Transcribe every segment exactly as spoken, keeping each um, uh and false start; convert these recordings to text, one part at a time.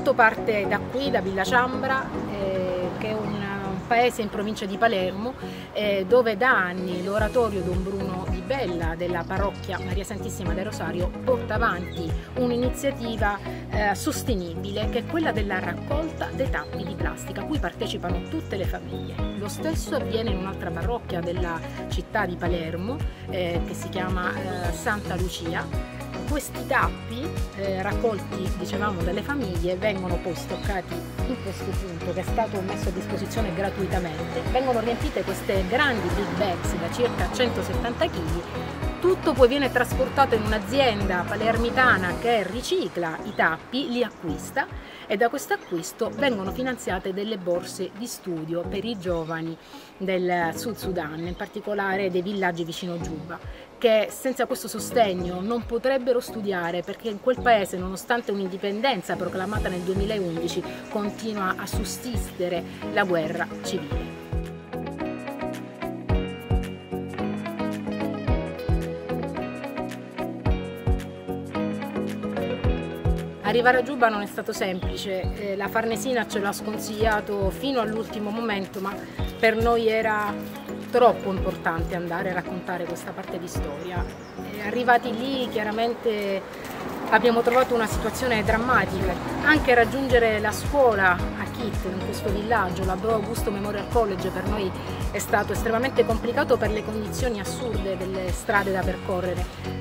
tutto parte da qui, da Villa Ciambra, eh, che è un paese in provincia di Palermo, eh, dove da anni l'oratorio Don Bruno di Bella della parrocchia Maria Santissima del Rosario porta avanti un'iniziativa eh, sostenibile, che è quella della raccolta dei tappi di plastica, a cui partecipano tutte le famiglie. Lo stesso avviene in un'altra parrocchia della città di Palermo, eh, che si chiama eh, Santa Lucia. Questi tappi eh, raccolti, dicevamo, dalle famiglie vengono poi stoccati in questo punto, che è stato messo a disposizione gratuitamente. Vengono riempite queste grandi big bags da circa centosettanta chili. Tutto poi viene trasportato in un'azienda palermitana che ricicla i tappi, li acquista, e da questo acquisto vengono finanziate delle borse di studio per i giovani del Sud Sudan, in particolare dei villaggi vicino Giuba, che senza questo sostegno non potrebbero studiare, perché in quel paese, nonostante un'indipendenza proclamata nel duemilaundici, continua a sussistere la guerra civile. Arrivare a Giuba non è stato semplice, eh, la Farnesina ce l'ha sconsigliato fino all'ultimo momento, ma per noi era troppo importante andare a raccontare questa parte di storia. E arrivati lì, chiaramente abbiamo trovato una situazione drammatica. Anche raggiungere la scuola a Kit, in questo villaggio, la Bro Augusto Memorial College, per noi è stato estremamente complicato per le condizioni assurde delle strade da percorrere.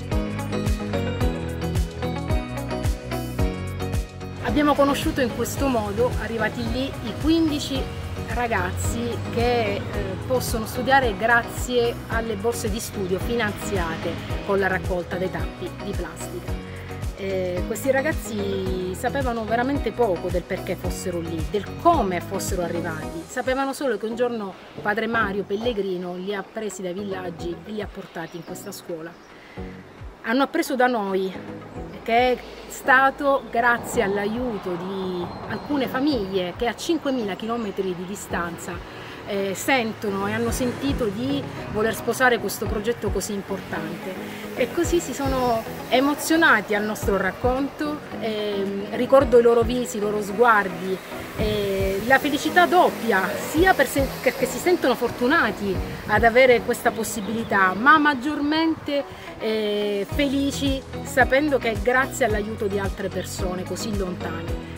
Abbiamo conosciuto in questo modo, arrivati lì, i quindici ragazzi che eh, possono studiare grazie alle borse di studio finanziate con la raccolta dei tappi di plastica. Eh, questi ragazzi sapevano veramente poco del perché fossero lì, del come fossero arrivati. Sapevano solo che un giorno padre Mario Pellegrino li ha presi dai villaggi e li ha portati in questa scuola. Hanno appreso da noi, che è stato grazie all'aiuto di alcune famiglie che a cinquemila chilometri di distanza eh, sentono e hanno sentito di voler sposare questo progetto così importante, e così si sono emozionati al nostro racconto. Eh, ricordo i loro visi, i loro sguardi, eh, la felicità doppia, sia perché si sentono fortunati ad avere questa possibilità, ma maggiormente eh, felici sapendo che è grazie all'aiuto di altre persone così lontane.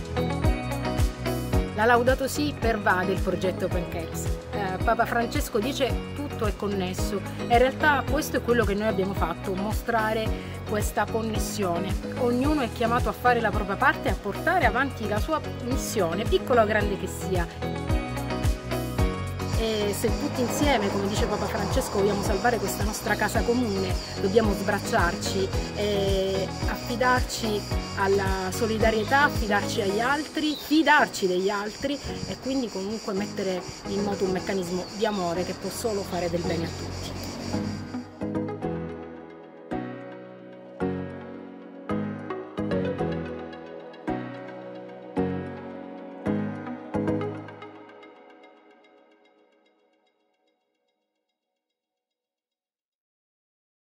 La Laudato Si pervade il progetto Open Campus. Eh, Papa Francesco dice tutto è connesso, e in realtà questo è quello che noi abbiamo fatto, mostrare questa connessione. Ognuno è chiamato a fare la propria parte e a portare avanti la sua missione, piccola o grande che sia. E se tutti insieme, come dice Papa Francesco, vogliamo salvare questa nostra casa comune, dobbiamo sbracciarci e affidarci alla solidarietà, affidarci agli altri, fidarci degli altri, e quindi comunque mettere in moto un meccanismo di amore che può solo fare del bene a tutti.